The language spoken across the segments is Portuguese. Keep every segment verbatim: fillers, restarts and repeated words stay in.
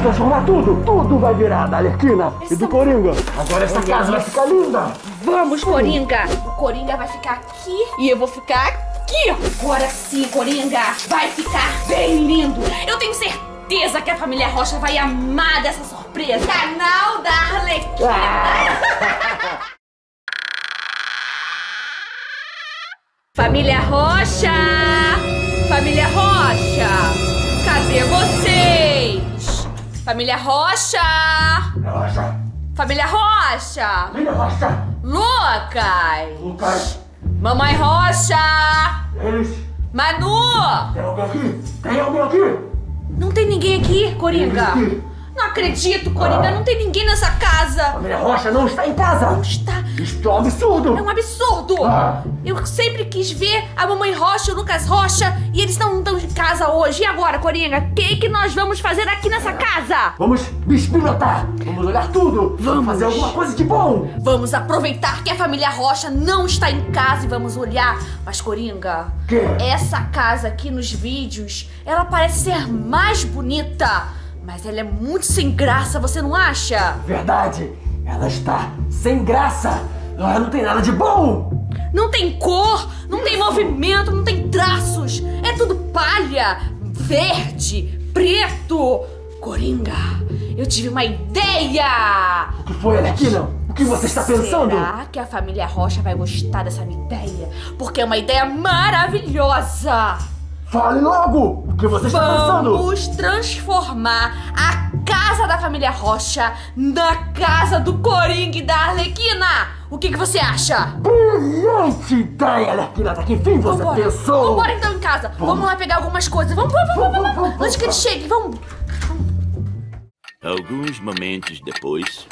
Vamos transformar tudo. Tudo vai virar da Arlequina e do Coringa. Agora essa casa vai ficar linda. Vamos, Coringa. O Coringa vai ficar aqui e eu vou ficar aqui. Agora sim, Coringa. Vai ficar bem lindo. Eu tenho certeza que a família Rocha vai amar dessa surpresa. Canal da Arlequina. Ah. Família Rocha! Família Rocha! Cadê vocês? Família Rocha! Rocha! Família Rocha! Família Rocha! Lucas! Lucas! Mamãe Rocha! Eles! Manu! Tem alguém aqui? Tem alguém aqui? Não tem ninguém aqui, Coringa! Tem aqui. Não acredito, Coringa! Ah. Não tem ninguém nessa casa! Família Rocha não está em casa! Não está! Isto é um absurdo! É um absurdo! Ah. Eu sempre quis ver a mamãe Rocha e o Lucas Rocha e eles não estão em casa hoje. E agora, Coringa? O que, que nós vamos fazer aqui nessa casa? Vamos bispilotar! Vamos olhar tudo! Vamos fazer alguma coisa de bom! Vamos aproveitar que a família Rocha não está em casa e vamos olhar. Mas, Coringa, que? Essa casa aqui nos vídeos, ela parece ser mais bonita. Mas ela é muito sem graça, você não acha? Verdade! Ela está sem graça! Ela não tem nada de bom! Não tem cor, não tem movimento, não tem traços. É tudo palha, verde, preto. Coringa, eu tive uma ideia! O que foi, Arlequina? O que você está pensando? Será que a família Rocha vai gostar dessa minha ideia? Porque é uma ideia maravilhosa! Fale logo! O que você está pensando? Vamos transformar a casa da família Rocha na casa do Coringa e da Arlequina! O que, que você acha? Brilhante ideia, Arlequina! Até que enfim você Vambora. pensou! Vambora então em casa! Vamos, vamos lá pegar algumas coisas! Vamos, vamos, vamos, vamos! vamos, vamos Antes que ele chegue, vamos! Alguns momentos depois...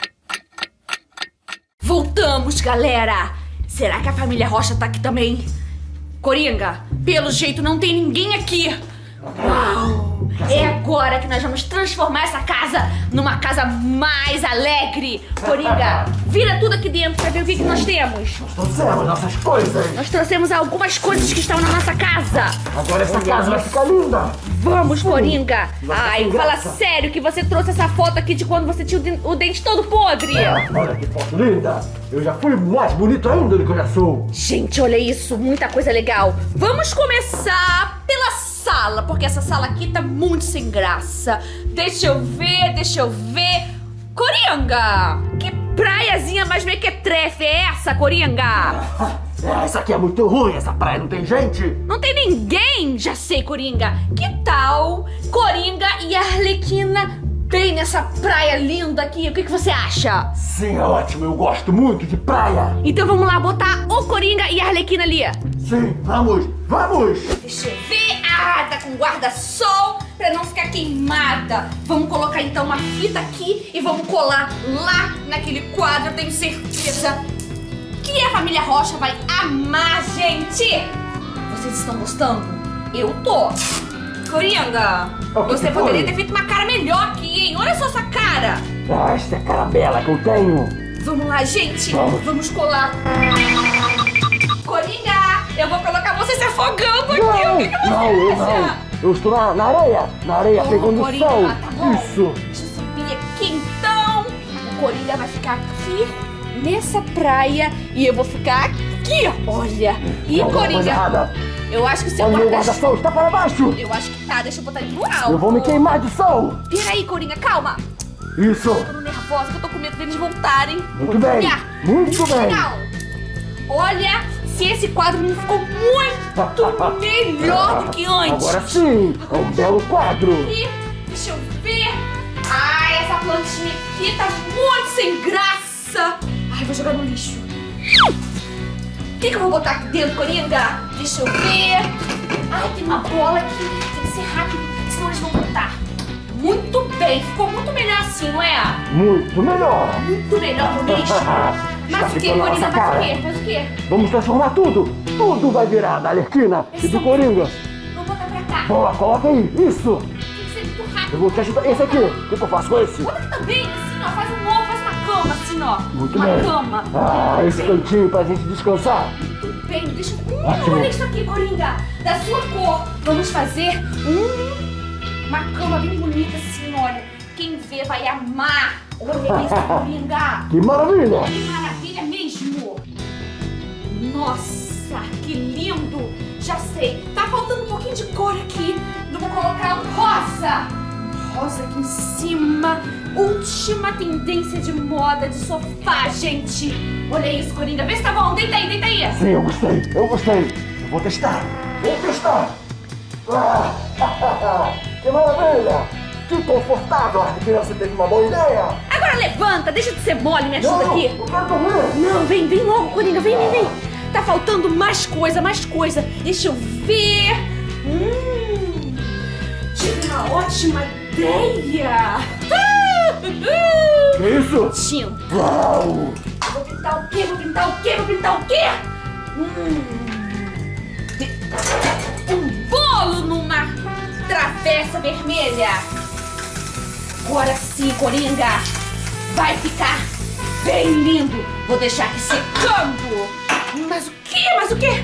Voltamos, galera! Será que a família Rocha tá aqui também? Coringa, pelo jeito não tem ninguém aqui. Uau! É agora que nós vamos transformar essa casa numa casa mais alegre. Coringa, vira tudo aqui dentro pra ver o que, que nós temos. Nós trouxemos nossas coisas. Nós trouxemos algumas coisas que estão na nossa casa. Agora essa casa vai ficar linda. Vamos, Coringa. Ai, fala sério que você trouxe essa foto aqui de quando você tinha o dente todo podre. É, olha que foto linda. Eu já fui mais bonito ainda do que eu já sou. Gente, olha isso, muita coisa legal. Vamos começar pela sala, porque essa sala aqui tá muito sem graça. Deixa eu ver, deixa eu ver. Coringa, que praiazinha mais mequetrefe é essa, Coringa? É, essa aqui é muito ruim, essa praia não tem gente. Não tem ninguém? Já sei, Coringa. Que tal Coringa e Arlequina bem nessa praia linda aqui? O que, que você acha? Sim, é ótimo, eu gosto muito de praia. Então vamos lá botar o Coringa e a Arlequina ali. Sim, vamos, vamos. Deixa eu ver. Ah, tá com guarda-sol pra não ficar queimada. Vamos colocar então uma fita aqui e vamos colar lá naquele quadro. Eu tenho certeza que a família Rocha vai amar, gente. Vocês estão gostando? Eu tô. Coringa, oh, você que poderia foi? ter feito uma cara melhor aqui, hein? Olha só essa cara. Ah, essa é a cara bela que eu tenho. Vamos lá, gente. Vamos, Vamos colar. Coringa, eu vou colocar você se afogando aqui. Não, o que, que você não, eu acha? não. Eu estou na, na areia, na areia, Oh, pegando Coringa, sol. tá bom. Isso. Deixa eu subir aqui então. O Coringa vai ficar aqui nessa praia e eu vou ficar aqui. Olha. E Tem alguma coisa Coringa, errada. eu acho que o seu Olha, meu guarda-sol... guarda-sol está para baixo. Eu acho que tá. Deixa eu botar ele pro alto. Eu vou me queimar de sol. Peraí, Coringa, calma. Isso. Eu tô nervosa que eu tô com medo deles voltarem. Muito bem. Olha, Muito bem. legal. Olha, se esse quadro não ficou muito melhor do que antes. Agora sim, é um belo quadro. E deixa eu ver. Ai, essa plantinha aqui tá muito sem graça. Ai, vou jogar no lixo. O que, que eu vou botar aqui dentro, Coringa? Deixa eu ver. Ai, tem uma bola aqui. Tem que ser rápido, senão eles vão voltar. Muito bem, ficou muito melhor assim, não é? Muito melhor. Muito melhor no lixo. Mas o que, Coringa? Faz o quê? Faz o quê? Vamos transformar tudo. Tudo vai virar da Arlequina e do Coringa. Vou botar pra cá. Boa, coloca aí. Isso. Tem que ser muito rápido. Eu vou te ajudar. Esse aqui. O que, que eu faço com esse? Bota aqui também, assim, ó. Faz um ovo, faz uma cama, assim, ó. Muito uma bem. cama. Ah, esse cantinho pra gente descansar. Muito bem, deixa eu... Ótimo. Olha isso aqui, Coringa. Da sua cor. Vamos fazer um... uma cama bem bonita, assim, olha. Quem você vai amar. Olha isso, Coringa. Que maravilha! Que maravilha mesmo. Nossa, que lindo. Já sei, tá faltando um pouquinho de cor aqui. Eu vou colocar um rosa. Rosa aqui em cima. Última tendência de moda de sofá, gente. Olha isso, Coringa. Vê se tá bom. Deita aí, deita aí. Sim, eu gostei, eu gostei. Eu vou testar, vou testar. Ah, que maravilha! Que confortável! A criança teve uma boa ideia. Agora levanta, deixa de ser mole, me ajuda Não, aqui. eu quero dormir. Não, vem, vem logo, Coringa. Vem, vem, vem. Tá faltando mais coisa, mais coisa. Deixa eu ver. Hum, tive uma ótima ideia. Que isso? Tinta. Uau! Eu vou pintar o quê? Vou pintar o quê? Vou pintar o quê? Hum, um bolo numa travessa vermelha. Agora sim, Coringa. Vai ficar bem lindo. Vou deixar aqui secando. Mas o quê? Mas o quê?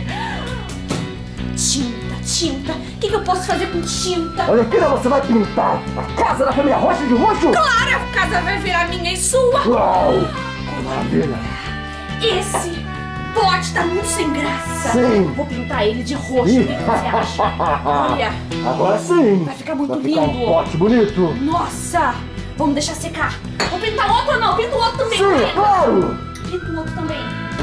Tinta, tinta. O que, que eu posso fazer com tinta? Olha aqui, né? Você vai pintar a casa da família Rocha de roxo? Claro, a casa vai virar minha e sua. Uau! Que maravilha! Esse pote tá muito sem graça. Sim. Vou pintar ele de roxo. O que que você acha? Olha, Agora sim! vai ficar muito Vai ficar lindo. um pote bonito! Nossa! Vamos deixar secar. Vou pintar outro ou não? Pinta o outro também. Sim, Coringa. claro! Pinta o outro também.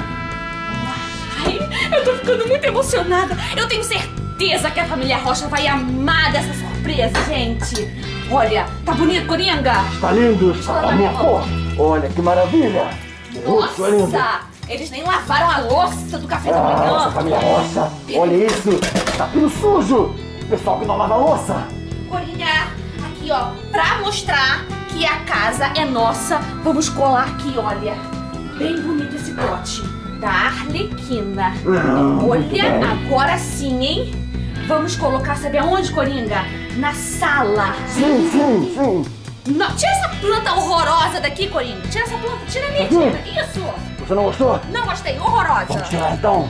Ai, eu tô ficando muito emocionada. Eu tenho certeza que a família Rocha vai amar dessa surpresa, gente. Olha, tá bonito, Coringa? Tá lindo! Está da minha cor! Olha que maravilha! Roxo é lindo! Nossa! Eles nem lavaram a louça do café da Ah, essa manhã. família Rocha! Olha isso! Tá tudo sujo! Pessoal que não lava a louça! Coringa, aqui ó, pra mostrar que a casa é nossa, vamos colar aqui, olha. Bem bonito esse pote da Arlequina. Hum, muito Olha, bem. agora sim, hein? Vamos colocar, sabe aonde, Coringa? Na sala. Sim, sim, sim! Não, tira essa planta horrorosa daqui, Coringa. Tira essa planta, tira ali, Aqui? tira. Isso. Você não gostou? Não gostei, horrorosa. Vamos tirar então!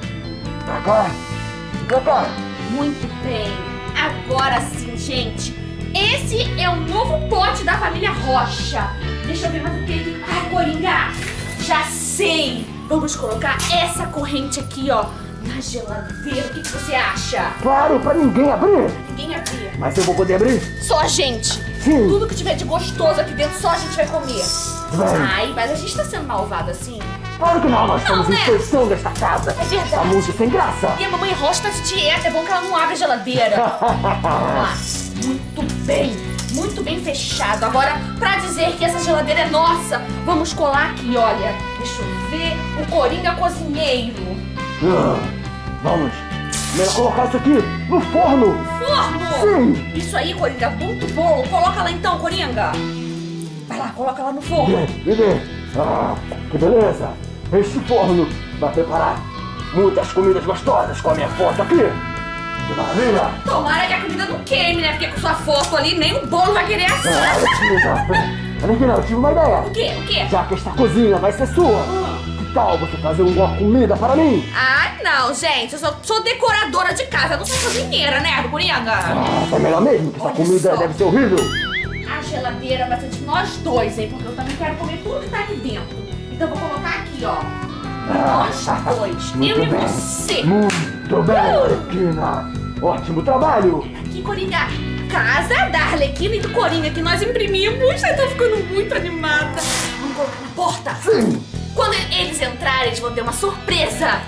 Pra cá! Pra cá! Muito bem. Agora sim, gente. Esse é o novo pote da família Rocha. Deixa eu ver mais o que. Ai, Coringa, já sei. Vamos colocar essa corrente aqui, ó, na geladeira. O que, que você acha? Claro, pra ninguém abrir! Ninguém abrir. Mas eu vou poder abrir? Só a gente. Sim! Tudo que tiver de gostoso aqui dentro, só a gente vai comer. Bem. Ai, mas a gente tá sendo malvado assim. Claro que não, nós Não, estamos né? inspeção desta casa! É verdade. Tá muito sem graça! E a mamãe Rocha tá de dieta, é bom que ela não abre a geladeira. Vamos lá. Muito bem, muito bem fechado. Agora, pra dizer que essa geladeira é nossa, vamos colar aqui, olha. Deixa eu ver, o Coringa cozinheiro. Ah, vamos! Melhor colocar isso aqui no forno! Forno! Sim! Isso aí, Coringa, muito bom. Coloca lá então, Coringa. Vai lá, coloca lá no forno. Bebê, bebê! Ah, que beleza! Este forno vai preparar muitas comidas gostosas com a minha foto aqui! Que maravilha! Tomara que a comida não queime, né? Porque com sua foto ali, nem o bolo vai querer Ah, assar. olha aqui, não, eu tive uma ideia! O quê? O quê? Já que esta cozinha vai ser sua, que tal você fazer uma comida para mim? Ah, não, gente. Eu só sou decoradora de casa. Eu não sou cozinheira, né, do Coringa? Ah, é melhor mesmo, que essa Olha comida só. deve ser horrível! A geladeira vai ser de nós dois, hein? Porque eu também quero comer tudo que tá aqui dentro. Então eu vou colocar aqui, ó. Nós dois. Muito Eu e bem. você. Muito bem, Arlequina! Ótimo trabalho! Aqui, Coringa. Casa da Arlequina e do Coringa que nós imprimimos. Eu tô ficando muito animada. Vamos colocar na porta. Sim! Quando eles entrarem, eles vão ter uma surpresa.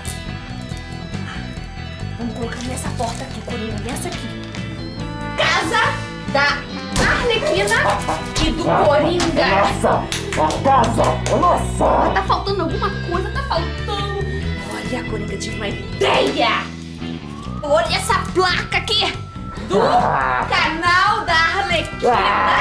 Vamos colocar nessa porta aqui, Coringa. Nessa aqui. Casa da Arlequina e do Coringa. Nossa! A casa é nossa! Tá faltando alguma coisa, tá faltando. Olha, Coringa, tive uma ideia. Olha essa placa aqui do Ah. canal da Arlequina.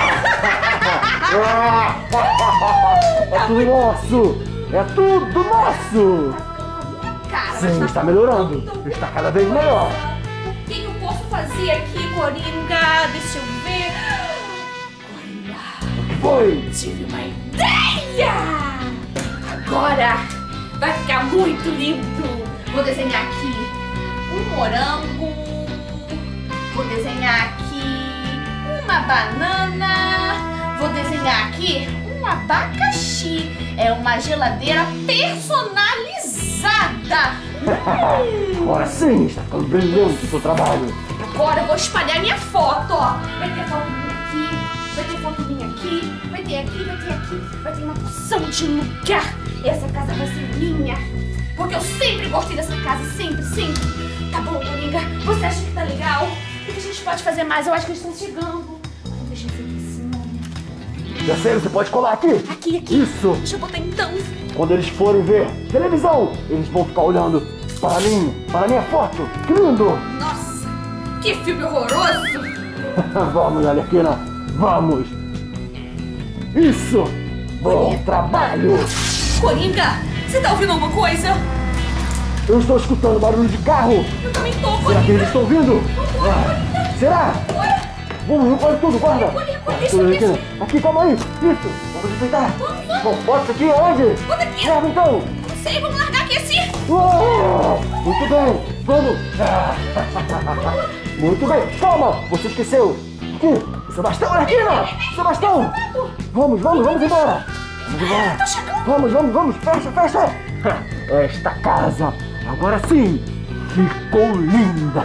É tudo nosso! É tudo nosso! Cara, mas Sim, tá está melhorando. faltando Está cada vez alguma melhor. coisa. O que, que eu posso fazer aqui, Coringa? Deixa eu ver. Olha, O que foi? tive uma ideia. Agora vai ficar muito lindo. Vou desenhar aqui um morango. Vou desenhar aqui uma banana. Vou desenhar aqui um abacaxi. É uma geladeira personalizada. Agora sim, está ficando brilhante o seu trabalho. Agora eu vou espalhar minha foto, ó. Vai ter foto minha aqui, vai ter foto minha aqui, vai ter aqui, vai ter aqui, vai ter uma porção de lugar. Essa casa vai ser minha, porque eu sempre gostei dessa casa, sempre, sempre. Tá bom, Coringa? Você acha que tá legal? O que a gente pode fazer mais? Eu acho que eles estão chegando. Deixa eu ver aqui em cima. Já sei, você pode colar aqui. Aqui, aqui. Isso. Deixa eu botar então. Quando eles forem ver televisão, eles vão ficar olhando para mim, para a minha foto. Que lindo! Nossa, que filme horroroso! Vamos, Arlequina, vamos! Isso! Bom trabalho! Coringa, você tá ouvindo alguma coisa? Eu estou escutando barulho de carro! Eu também tô, Será que Coringa. eles estão vindo? Ah, será? Vamos, olha tudo, guarda! Olha, olha, Olha isso, tudo, isso. Arlequina. Aqui, calma aí! Isso! Vamos enfeitar! Vamos, vamos. Bom, bota isso aqui onde? Bota aqui. Leva então! Não sei, vamos largar aqui assim. Uou! Muito bem! Vamos! Ah, muito bem! Calma! Você esqueceu! Aqui! Sebastião, Arlequina! Sebastião! Vamos, vamos, vamos embora! Vamos embora! Tô chegando. Vamos, vamos, vamos! Fecha, fecha! Esta casa, agora sim, ficou linda!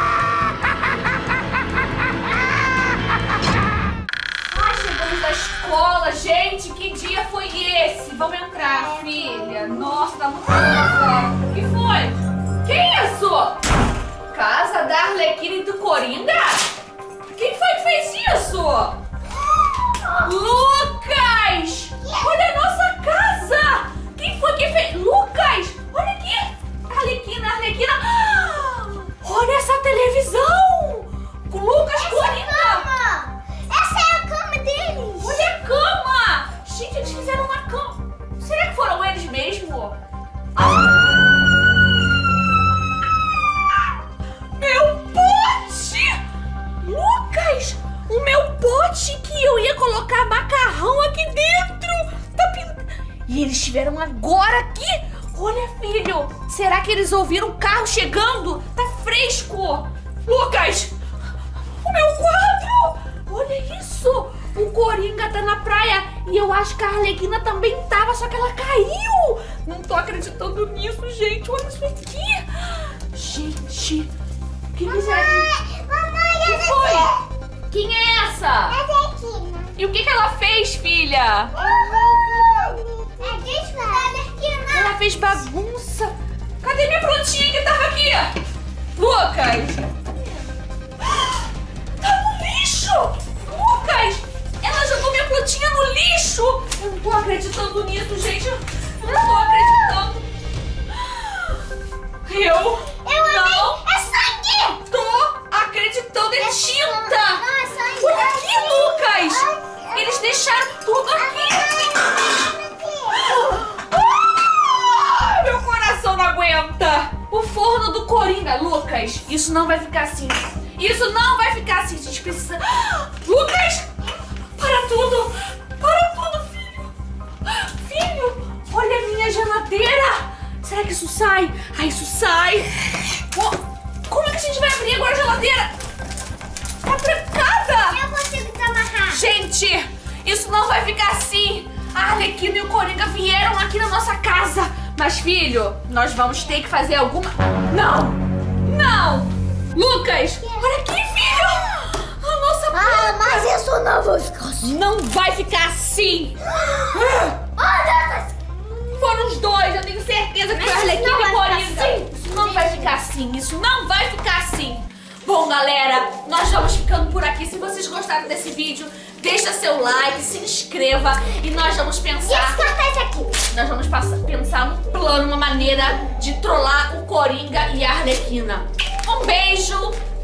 Ai, chegamos da escola, gente. Que dia foi esse? Vamos entrar, filha. Nossa, tá muito agora. O que foi? Que isso? Casa da Arlequina e do Coringa? Quem foi que fez isso? Lucas! Olha a nossa casa! Quem foi que fez? Lucas! Olha aqui! Arlequina, Arlequina! Ah, olha essa televisão! Com Lucas, Coringa! Essa é a cama deles! Olha a cama! Gente, eles fizeram uma cama. Será que foram eles mesmo? Meu pote! Lucas! O meu pote que eu ia colocar macarrão aqui dentro! Tá pin... E eles tiveram agora aqui! Olha, filho! Será que eles ouviram o carro chegando? Tá fresco! Lucas! O meu quadro! Olha isso! O Coringa tá na praia e eu acho que a Arlequina também tava, só que ela caiu! Não tô acreditando nisso, gente! Olha isso aqui! Gente! Quem fizeram? Mamãe, Quem essa foi? Quem é essa? Arlequina. E o que, que ela fez, filha? É disso da Arlequina. Ela fez bagunça. Cadê minha plantinha que tava aqui? Lucas! Tá no lixo! Lucas! Ela jogou minha plantinha no lixo! Eu não tô acreditando nisso, gente. Eu não tô acreditando. Eu, Eu não amei. É sangue. tô acreditando. É tinta! Não, é sangue. Olha aqui, Lucas! Eles deixaram tudo aqui! Ah, meu coração não aguenta! O forno do Coringa, Lucas! Isso não vai ficar assim! Isso não vai ficar assim! A gente precisa... Lucas! Para tudo! Para tudo, filho! Filho! Olha a minha geladeira! Será que isso sai? Ah, isso sai! Oh, como é que a gente vai abrir agora a geladeira? Tá trancada! Eu consigo desamarrar. Gente, isso não vai ficar assim. A Arlequina e o Coringa vieram aqui na nossa casa. Mas, filho, nós vamos ter que fazer alguma... Não! Não! Lucas, olha aqui, filho! A nossa Ah, planta mas isso não vai ficar assim. não vai ficar assim. Olha, Foram os dois, eu tenho certeza que foi a Mas isso Arlequina não e o vai ficar Coringa. assim. Isso não vai ficar assim, isso não vai ficar assim. Bom, galera, nós vamos ficando por aqui. Se vocês gostaram desse vídeo, deixa seu like, se inscreva e nós vamos e pensar... esse cartaz aqui? Nós vamos passar, pensar um plano, uma maneira de trollar o Coringa e a Arlequina. Um beijo